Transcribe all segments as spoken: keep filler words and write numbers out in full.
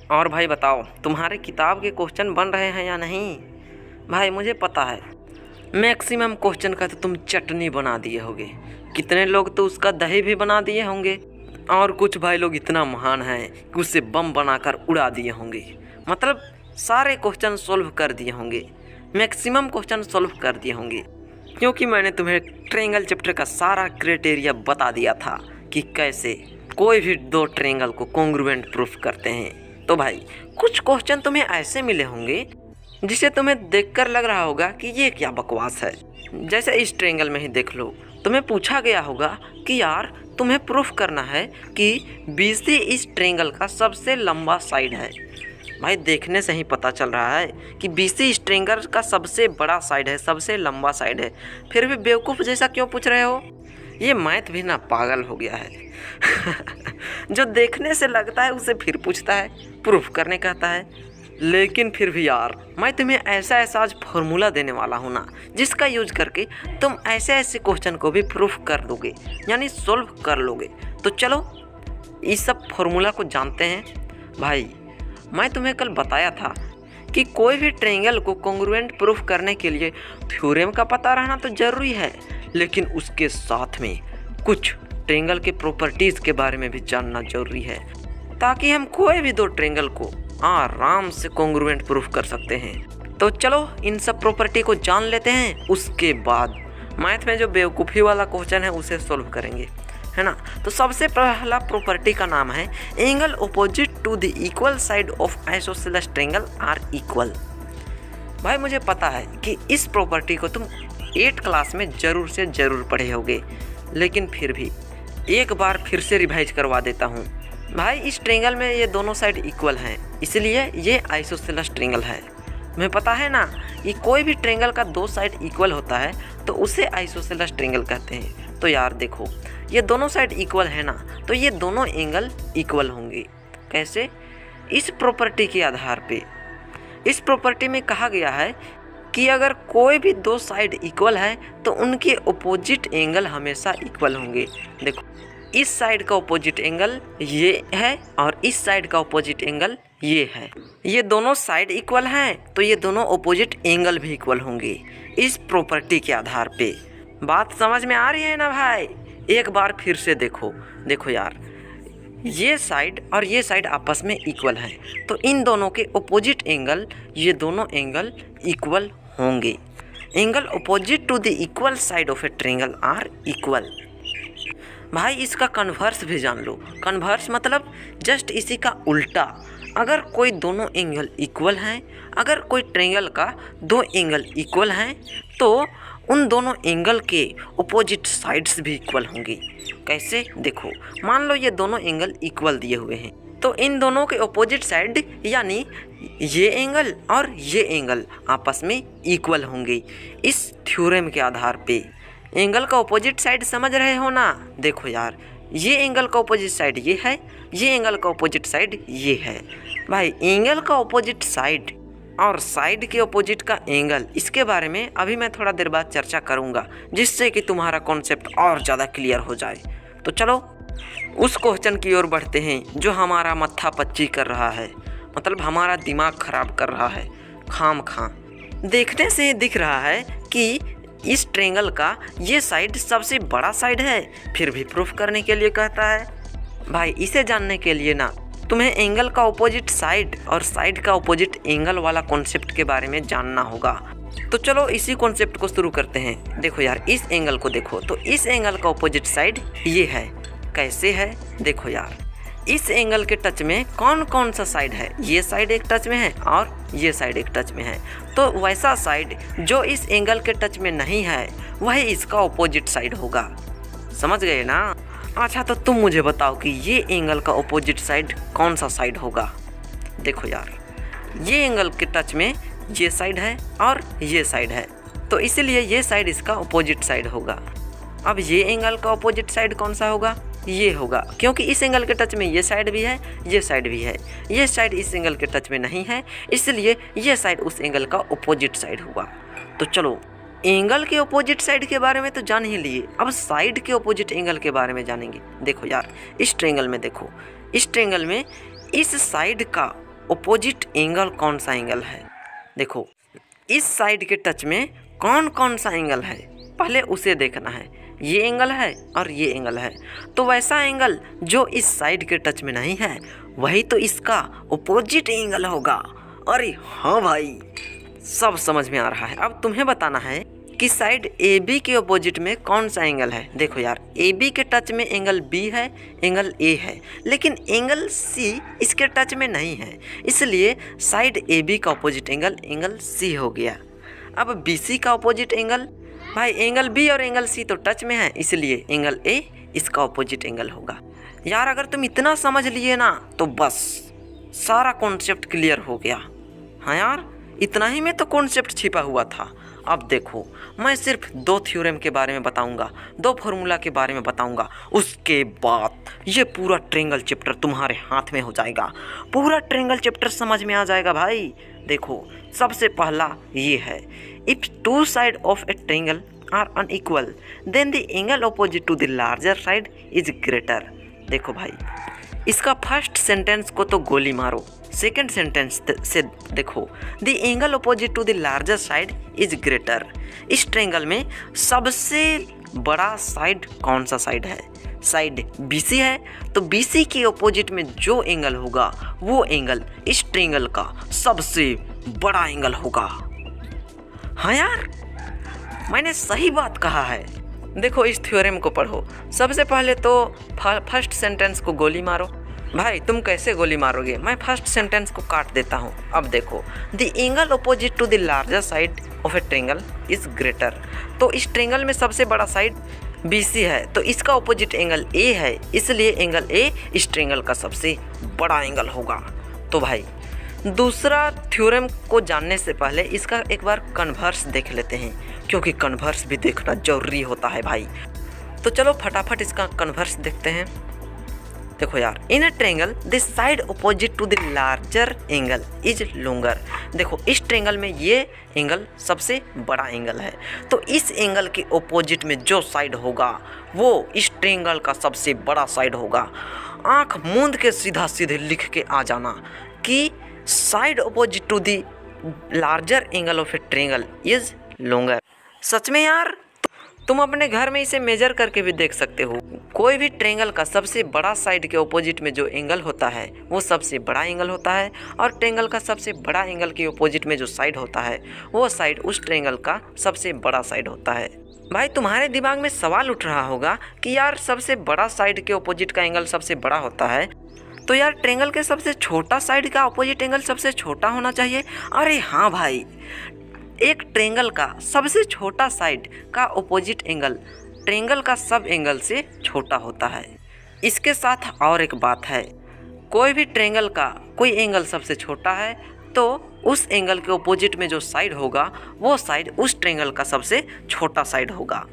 और भाई बताओ, तुम्हारे किताब के क्वेश्चन बन रहे हैं या नहीं? भाई मुझे पता है मैक्सिमम क्वेश्चन का तो तुम चटनी बना दिए होगे, कितने लोग तो उसका दही भी बना दिए होंगे, और कुछ भाई लोग इतना महान हैं कि उससे बम बनाकर उड़ा दिए होंगे। मतलब सारे क्वेश्चन सोल्व कर दिए होंगे, मैक्सिमम क्वेश्चन सोल्व कर दिए होंगे, क्योंकि मैंने तुम्हें ट्रायंगल चैप्टर का सारा क्राइटेरिया बता दिया था कि कैसे कोई भी दो ट्रायंगल को कॉन्ग्रुएंट प्रूफ करते हैं। तो भाई कुछ क्वेश्चन तुम्हें ऐसे मिले होंगे जिसे तुम्हें देखकर लग रहा होगा कि ये क्या बकवास है। जैसे इस ट्रायंगल में ही देख लो, तुम्हें पूछा गया होगा कि यार तुम्हें प्रूफ करना है कि बीसी इस ट्रायंगल का सबसे लंबा साइड है। भाई देखने से ही पता चल रहा है कि बीसी इस ट्रायंगल का सबसे बड़ा साइड है, सबसे लंबा साइड है, फिर भी बेवकूफ़ जैसा क्यों पूछ रहे हो? ये मैथ भी ना पागल हो गया है। जो देखने से लगता है उसे फिर पूछता है, प्रूफ करने कहता है। लेकिन फिर भी यार मैं तुम्हें ऐसा ऐसा आज फॉर्मूला देने वाला हूँ ना, जिसका यूज करके तुम ऐसे ऐसे क्वेश्चन को भी प्रूफ कर दोगे, यानी सोल्व कर लोगे। तो चलो इस सब फॉर्मूला को जानते हैं। भाई मैं तुम्हें कल बताया था कि कोई भी ट्रायंगल को कॉन्ग्रुएंट प्रूफ करने के लिए थ्योरम का पता रहना तो ज़रूरी है, लेकिन उसके साथ में कुछ ट्रायंगल के प्रॉपर्टीज़ के बारे में भी जानना जरूरी है, ताकि हम कोई भी दो ट्रायंगल को आराम से कॉन्ग्रुएंट प्रूफ कर सकते हैं। तो चलो इन सब प्रॉपर्टी को जान लेते हैं, उसके बाद मैथ में जो बेवकूफ़ी वाला क्वेश्चन है उसे सोल्व करेंगे, है ना। तो सबसे पहला प्रॉपर्टी का नाम है angle opposite to the equal side of isosceles triangle are equal. भाई मुझे पता है कि इस प्रॉपर्टी को तुम एट क्लास में ज़रूर से ज़रूर पढ़े होगे, लेकिन फिर भी एक बार फिर से रिवाइज करवा देता हूँ। भाई इस ट्रायंगल में ये दोनों साइड इक्वल हैं, इसलिए ये आइसोसेलेस ट्रायंगल है। तुम्हें पता है ना कि कोई भी ट्रायंगल का दो साइड इक्वल होता है तो उसे आइसोसेलेस ट्रायंगल कहते हैं। तो यार देखो, ये दोनों साइड इक्वल है ना, तो ये दोनों एंगल इक्वल होंगे। कैसे? इस प्रॉपर्टी के आधार पे। इस प्रॉपर्टी में कहा गया है कि अगर कोई भी दो साइड इक्वल है तो उनके अपोजिट एंगल हमेशा इक्वल होंगे। देखो, इस साइड का अपोजिट एंगल ये है और इस साइड का अपोजिट एंगल ये है। ये दोनों साइड इक्वल हैं तो ये दोनों अपोजिट एंगल भी इक्वल होंगे इस प्रॉपर्टी के आधार पे। बात समझ में आ रही है ना भाई? एक बार फिर से देखो देखो यार, ये साइड और ये साइड आपस में इक्वल हैं, तो इन दोनों के अपोजिट एंगल, ये दोनों एंगल इक्वल होंगे। Angle opposite to the equal side of a triangle are equal. भाई इसका कन्वर्स भी जान लो। कन्वर्स मतलब जस्ट इसी का उल्टा। अगर कोई दोनों एंगल इक्वल हैं, अगर कोई ट्रायंगल का दो एंगल इक्वल हैं, तो उन दोनों एंगल के अपोजिट साइड्स भी इक्वल होंगे। कैसे? देखो, मान लो ये दोनों एंगल इक्वल दिए हुए हैं, तो इन दोनों के अपोजिट साइड यानी ये एंगल और ये एंगल आपस में इक्वल होंगे इस थ्योरम के आधार पे। एंगल का अपोजिट साइड समझ रहे हो ना? देखो यार, ये एंगल का अपोजिट साइड ये है, ये एंगल का अपोजिट साइड ये है। भाई एंगल का अपोजिट साइड और साइड के अपोजिट का एंगल, इसके बारे में अभी मैं थोड़ा देर बाद चर्चा करूंगा, जिससे कि तुम्हारा कॉन्सेप्ट और ज़्यादा क्लियर हो जाए। तो चलो उस क्वेश्चन की ओर बढ़ते हैं जो हमारा मत्था पच्ची कर रहा है, मतलब हमारा दिमाग खराब कर रहा है खाम खां। देखने से दिख रहा है कि इस ट्रायंगल का ये साइड सबसे बड़ा साइड है, फिर भी प्रूफ करने के लिए कहता है। भाई इसे जानने के लिए ना तुम्हें एंगल का अपोजिट साइड और साइड का अपोजिट एंगल वाला कॉन्सेप्ट के बारे में जानना होगा। तो चलो इसी कॉन्सेप्ट को शुरू करते हैं। देखो यार, इस एंगल को देखो, तो इस एंगल का अपोजिट साइड ये है। कैसे है? देखो यार, इस एंगल के टच में कौन कौन सा साइड है? ये साइड एक टच में है और ये साइड एक टच में है, तो वैसा साइड जो इस एंगल के टच में नहीं है वही इसका अपोजिट साइड होगा। समझ गए ना? अच्छा, तो तुम मुझे बताओ कि ये एंगल का अपोजिट साइड कौन सा साइड होगा? देखो यार, ये एंगल के टच में ये साइड है और ये साइड है, तो इसीलिए ये साइड इसका अपोजिट साइड होगा। अब ये एंगल का अपोजिट साइड कौन सा होगा? ये होगा, क्योंकि इस एंगल के टच में ये साइड भी है, ये साइड भी है। ये साइड इस एंगल के टच में नहीं है, इसलिए ये साइड उस एंगल का अपोजिट साइड होगा। तो चलो एंगल के अपोजिट साइड के बारे में तो जान ही लिए, अब साइड के अपोजिट एंगल के बारे में जानेंगे। देखो यार, इस ट्रायंगल में देखो, इस ट्रायंगल में इस साइड का ओपोजिट एंगल कौन सा एंगल है। देखो इस साइड के टच में कौन कौन सा एंगल है पहले उसे देखना है। ये एंगल है और ये एंगल है, तो वैसा एंगल जो इस साइड के टच में नहीं है वही तो इसका ओपोजिट एंगल होगा। अरे हाँ भाई, सब समझ में आ रहा है। अब तुम्हें बताना है कि साइड ए बी के अपोजिट में कौन सा एंगल है। देखो यार, ए बी के टच में एंगल बी है, एंगल ए है, लेकिन एंगल सी इसके टच में नहीं है, इसलिए साइड ए बी का अपोजिट एंगल एंगल सी हो गया। अब बी सी का अपोजिट एंगल, भाई एंगल बी और एंगल सी तो टच में है, इसलिए एंगल ए इसका अपोजिट एंगल होगा। यार अगर तुम इतना समझ लिए ना तो बस सारा कॉन्सेप्ट क्लियर हो गया। हाँ यार, इतना ही में तो कॉन्सेप्ट छिपा हुआ था। अब देखो, मैं सिर्फ दो थ्योरम के बारे में बताऊंगा, दो फॉर्मूला के बारे में बताऊंगा, उसके बाद ये पूरा ट्रायंगल चैप्टर तुम्हारे हाथ में हो जाएगा। पूरा ट्रायंगल चैप्टर समझ में आ जाएगा भाई। देखो सबसे पहला ये है, if two side of a triangle are unequal then the angle opposite to the larger side is greater. देखो भाई, इसका फर्स्ट सेंटेंस को तो गोली मारो, सेकेंड सेंटेंस से देखो, the angle opposite to the larger side is greater. इस ट्रायंगल में सबसे बड़ा साइड कौन सा साइड है? साइड बी सी है, तो बी सी के ऑपोजिट में जो एंगल होगा वो एंगल इस ट्रायंगल का सबसे बड़ा एंगल होगा। हाँ यार, मैंने सही बात कहा है। देखो इस थ्योरम को पढ़ो। सबसे पहले तो फर्स्ट सेंटेंस को गोली मारो। भाई तुम कैसे गोली मारोगे? मैं फर्स्ट सेंटेंस को काट देता हूँ। अब देखो, the angle opposite to the larger side of a triangle is greater. तो इस ट्रायंगल में सबसे बड़ा साइड बी सी है, तो इसका ऑपोजिट एंगल ए है, इसलिए एंगल ए इस ट्रायंगल का सबसे बड़ा एंगल होगा। तो भाई दूसरा थ्योरम को जानने से पहले इसका एक बार कन्वर्स देख लेते हैं, क्योंकि कन्वर्स भी देखना जरूरी होता है भाई। तो चलो फटाफट इसका कन्वर्स देखते हैं। देखो यार, in a triangle the side opposite to the larger angle is longer. देखो इस ट्रायंगल में ये एंगल सबसे बड़ा एंगल है, तो इस एंगल के ऑपोजिट में जो साइड होगा वो इस ट्रायंगल का सबसे बड़ा साइड होगा। आंख मूंद के सीधा सीधे लिख के आ जाना कि side opposite to the larger angle of a triangle is longer. सच में यार, तुम अपने घर में इसे मेजर करके भी देख सकते हो। कोई भी ट्रायंगल का सबसे बड़ा साइड के ऑपोजिट में जो एंगल होता है वो सबसे बड़ा एंगल होता है, और ट्रायंगल का सबसे बड़ा एंगल के ऑपोजिट में जो साइड होता है वो साइड उस ट्रायंगल का सबसे बड़ा साइड होता है। भाई तुम्हारे दिमाग में सवाल उठ रहा होगा कि यार सबसे बड़ा साइड के ऑपोजिट का एंगल सबसे बड़ा होता है, तो यार ट्रायंगल के सबसे छोटा साइड का ऑपोजिट एंगल सबसे छोटा होना चाहिए। अरे हाँ भाई, एक ट्रायंगल का सबसे छोटा साइड का ऑपोजिट एंगल ट्रायंगल का सब एंगल से छोटा होता है। इसके साथ और एक बात है, कोई भी ट्रायंगल का कोई एंगल सबसे छोटा है तो उस एंगल के ऑपोजिट में जो साइड होगा वो साइड उस ट्रायंगल का सबसे छोटा साइड होगा।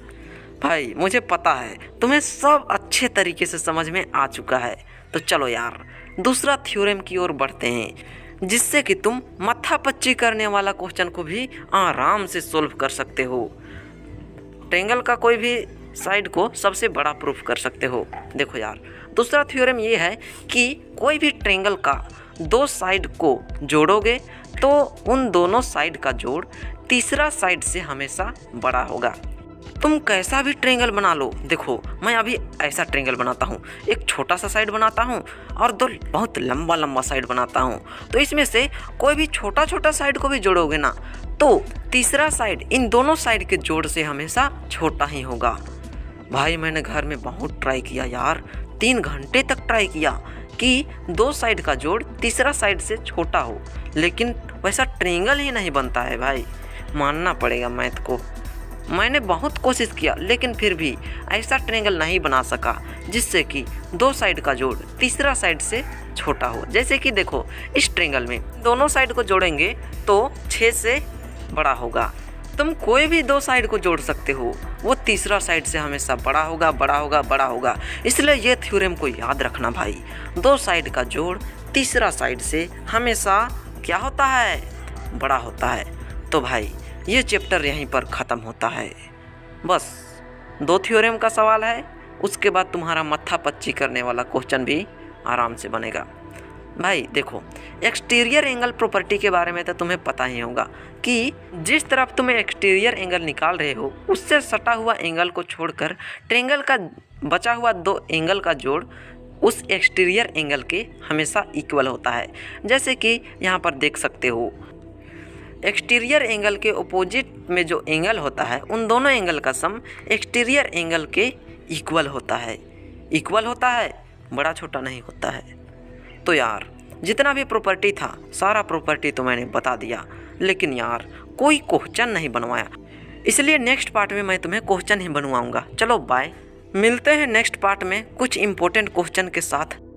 भाई मुझे पता है तुम्हें सब अच्छे तरीके से समझ में आ चुका है। तो चलो यार दूसरा थ्योरम की ओर बढ़ते हैं, जिससे कि तुम मत्थापच्ची करने वाला क्वेश्चन को भी आराम से सोल्व कर सकते हो। ट्रायंगल का कोई भी साइड को सबसे बड़ा प्रूफ कर सकते हो। देखो यार, दूसरा थ्योरम ये है कि कोई भी ट्रायंगल का दो साइड को जोड़ोगे तो उन दोनों साइड का जोड़ तीसरा साइड से हमेशा बड़ा होगा। तुम कैसा भी ट्रायंगल बना लो, देखो मैं अभी ऐसा ट्रायंगल बनाता हूँ, एक छोटा सा साइड बनाता हूँ और दो बहुत लंबा लंबा साइड बनाता हूँ, तो इसमें से कोई भी छोटा छोटा साइड को भी जोड़ोगे ना तो तीसरा साइड इन दोनों साइड के जोड़ से हमेशा छोटा ही होगा। भाई मैंने घर में बहुत ट्राई किया यार, तीन घंटे तक ट्राई किया कि दो साइड का जोड़ तीसरा साइड से छोटा हो, लेकिन वैसा ट्रायंगल ही नहीं बनता है भाई, मानना पड़ेगा मैथ को। मैंने बहुत कोशिश किया लेकिन फिर भी ऐसा ट्रायंगल नहीं बना सका जिससे कि दो साइड का जोड़ तीसरा साइड से छोटा हो। जैसे कि देखो इस ट्रायंगल में दोनों साइड को जोड़ेंगे तो छः से बड़ा होगा। तुम कोई भी दो साइड को जोड़ सकते हो, वो तीसरा साइड से हमेशा बड़ा होगा बड़ा होगा बड़ा होगा। इसलिए ये थ्योरम को याद रखना भाई, दो साइड का जोड़ तीसरा साइड से हमेशा क्या होता है? बड़ा होता है। तो भाई ये चैप्टर यहीं पर ख़त्म होता है। बस दो थ्योरम का सवाल है, उसके बाद तुम्हारा मत्था पच्ची करने वाला क्वेश्चन भी आराम से बनेगा। भाई देखो, एक्सटीरियर एंगल प्रॉपर्टी के बारे में तो तुम्हें पता ही होगा कि जिस तरफ तुम्हें एक्सटीरियर एंगल निकाल रहे हो उससे सटा हुआ एंगल को छोड़कर ट्रायंगल का बचा हुआ दो एंगल का जोड़ उस एक्सटीरियर एंगल के हमेशा इक्वल होता है। जैसे कि यहाँ पर देख सकते हो, एक्सटीरियर एंगल के अपोजिट में जो एंगल होता है उन दोनों एंगल का सम एक्सटीरियर एंगल के इक्वल होता है। इक्वल होता है, बड़ा छोटा नहीं होता है। तो यार जितना भी प्रॉपर्टी था सारा प्रॉपर्टी तो मैंने बता दिया, लेकिन यार कोई क्वेश्चन नहीं बनवाया, इसलिए नेक्स्ट पार्ट में मैं तुम्हें क्वेश्चन ही बनवाऊंगा। चलो बाय, मिलते हैं नेक्स्ट पार्ट में कुछ इंपॉर्टेंट क्वेश्चन के साथ।